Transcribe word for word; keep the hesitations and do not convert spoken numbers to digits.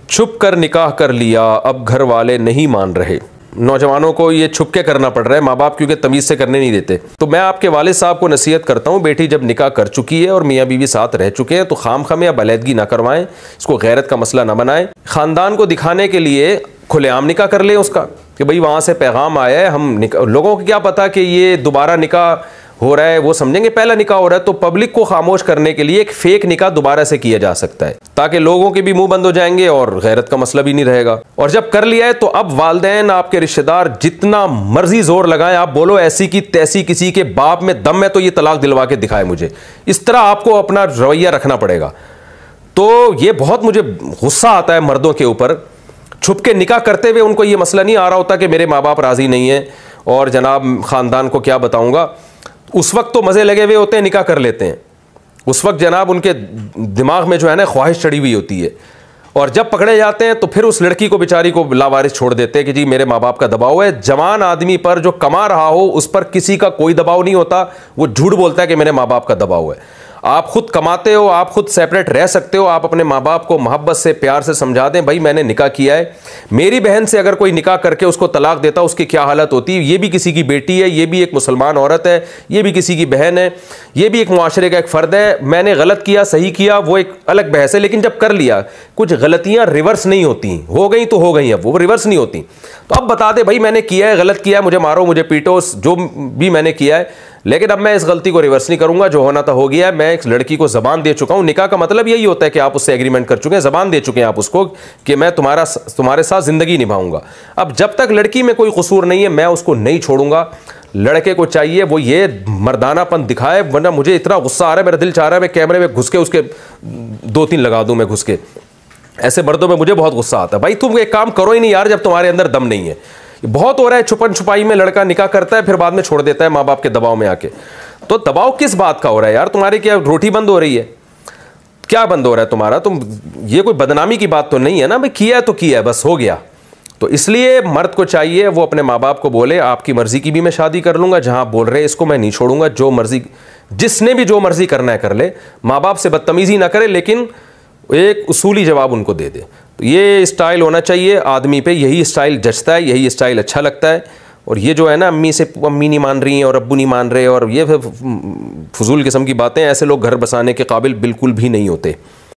छुप कर निकाह कर लिया, अब घर वाले नहीं मान रहे। नौजवानों को ये छुप के करना पड़ रहा है, माँ बाप क्योंकि तमीज़ से करने नहीं देते। तो मैं आपके वालिद साहब को नसीहत करता हूँ, बेटी जब निकाह कर चुकी है और मियाँ बीवी साथ रह चुके हैं तो खाम खाम या बलैदगी ना करवाएं, इसको गैरत का मसला ना बनाएं। ख़ानदान को दिखाने के लिए खुलेआम निकाह कर लें उसका कि भाई वहाँ से पैगाम आया है, हम लोगों को क्या पता कि ये दोबारा निकाह हो रहा है, वो समझेंगे पहला निकाह हो रहा है। तो पब्लिक को खामोश करने के लिए एक फेक निकाह दोबारा से किया जा सकता है ताकि लोगों के भी मुंह बंद हो जाएंगे और गैरत का मसला भी नहीं रहेगा। और जब कर लिया है तो अब वालिदैन आपके रिश्तेदार जितना मर्जी जोर लगाएं, आप बोलो ऐसी की तैसी किसी के बाप में दम है तो ये तलाक दिलवा के दिखाए मुझे, इस तरह आपको अपना रवैया रखना पड़ेगा। तो ये बहुत मुझे गुस्सा आता है मर्दों के ऊपर, छुप के निकाह करते हुए उनको ये मसला नहीं आ रहा होता कि मेरे माँ बाप राजी नहीं है और जनाब ख़ानदान को क्या बताऊँगा। उस वक्त तो मज़े लगे हुए होते हैं, निकाह कर लेते हैं, उस वक्त जनाब उनके दिमाग में जो है ना ख्वाहिश चढ़ी हुई होती है। और जब पकड़े जाते हैं तो फिर उस लड़की को बेचारी को लावारिस छोड़ देते हैं कि जी मेरे माँ बाप का दबाव है। जवान आदमी पर जो कमा रहा हो उस पर किसी का कोई दबाव नहीं होता, वो झूठ बोलता है कि मेरे माँ बाप का दबाव है। आप खुद कमाते हो, आप खुद सेपरेट रह सकते हो, आप अपने माँ बाप को मोहब्बत से प्यार से समझा दें भाई मैंने निकाह किया है। मेरी बहन से अगर कोई निकाह करके उसको तलाक देता उसकी क्या हालत होती है। ये भी किसी की बेटी है, ये भी एक मुसलमान औरत है, ये भी किसी की बहन है, ये भी एक मुआशरे का एक फ़र्द है। मैंने गलत किया सही किया वो एक अलग बहस है, लेकिन जब कर लिया कुछ गलतियाँ रिवर्स नहीं होती, हो गई तो हो गई, अब वो रिवर्स नहीं होती। तो अब बता दे भाई मैंने किया है, गलत किया है, मुझे मारो मुझे पीटो, जो भी मैंने किया है, लेकिन अब मैं इस गलती को रिवर्स नहीं करूंगा, जो होना था हो गया है। मैं एक लड़की को ज़बान दे चुका हूं, निकाह का मतलब यही होता है कि आप उससे एग्रीमेंट कर चुके हैं, ज़बान दे चुके हैं आप उसको कि मैं तुम्हारा तुम्हारे साथ ज़िंदगी निभाऊंगा। अब जब तक लड़की में कोई कसूर नहीं है मैं उसको नहीं छोड़ूंगा। लड़के को चाहिए वो ये मर्दानापन दिखाए, वरना मुझे इतना गुस्सा आ रहा है, मेरा दिल चाह रहा है मैं कैमरे में घुस के उसके दो तीन लगा दूं, मैं घुस के। ऐसे मर्दों में मुझे बहुत गुस्सा आता है। भाई तुम एक काम करो ही नहीं यार जब तुम्हारे अंदर दम नहीं है। बहुत हो रहा है छुपन छुपाई में, लड़का निकाह करता है फिर बाद में छोड़ देता है माँ बाप के दबाव में आके। तो दबाव किस बात का हो रहा है यार? तुम्हारी क्या रोटी बंद हो रही है? क्या बंद हो रहा है तुम्हारा? तुम ये कोई बदनामी की बात तो नहीं है ना भाई, किया है तो किया है, बस हो गया। तो इसलिए मर्द को चाहिए वो अपने माँ बाप को बोले आपकी मर्जी की भी मैं शादी कर लूंगा, जहां आप बोल रहे हैं इसको मैं नहीं छोड़ूंगा, जो मर्जी जिसने भी जो मर्जी करना है कर ले, माँ बाप से बदतमीजी ना करे, लेकिन एक उसूली जवाब उनको दे दे। तो ये स्टाइल होना चाहिए आदमी पे, यही स्टाइल जचता है, यही स्टाइल अच्छा लगता है। और ये जो है ना अम्मी से अम्मी नहीं मान रही हैं और अब्बू नहीं मान रहे और ये फजूल किस्म की बातें, ऐसे लोग घर बसाने के काबिल बिल्कुल भी नहीं होते।